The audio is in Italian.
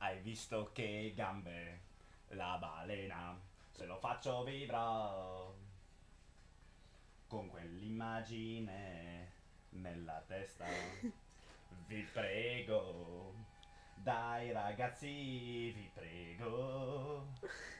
Hai visto che gambe? La balena. Se lo faccio vibrare con quell'immagine nella testa. Vi prego, dai ragazzi, vi prego.